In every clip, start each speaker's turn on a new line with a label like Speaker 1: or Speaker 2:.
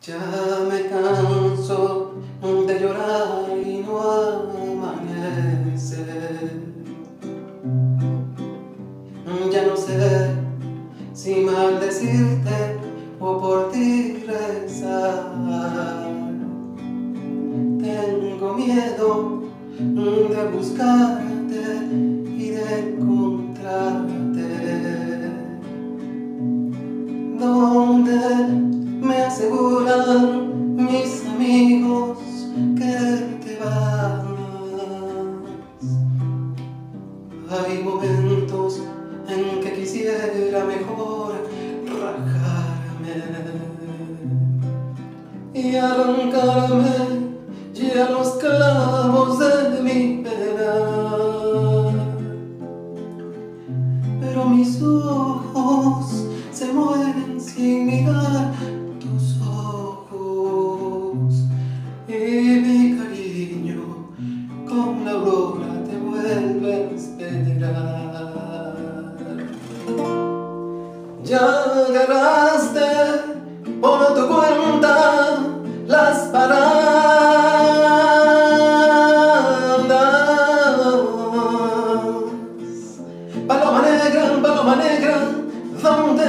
Speaker 1: Ya me canso de llorar y no amanece. Ya no sé si maldecirte o por ti rezar. Tengo miedo de buscarte y de encontrarte donde me aseguran mis amigos que te vas. Hay momentos en que quisiera mejor rajarme y arrancarme ya los clavos de mi pena, pero mis ojos se mueren sin mirar tus ojos, y mi cariño con la aurora te vuelve a esperar. Ya agarraste por tu cuenta las paradas. Paloma negra, ¿dónde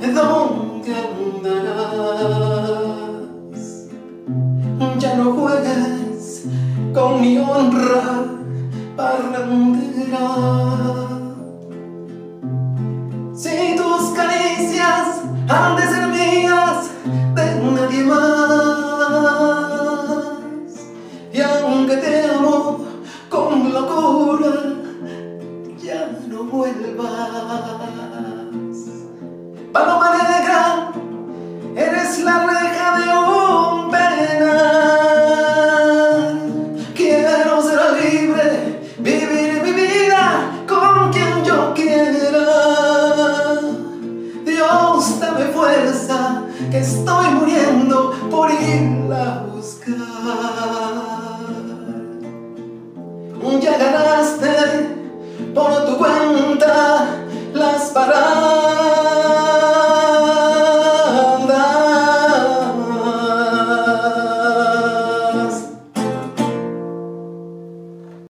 Speaker 1: andarás? Ya no juegues con mi honra parrandera.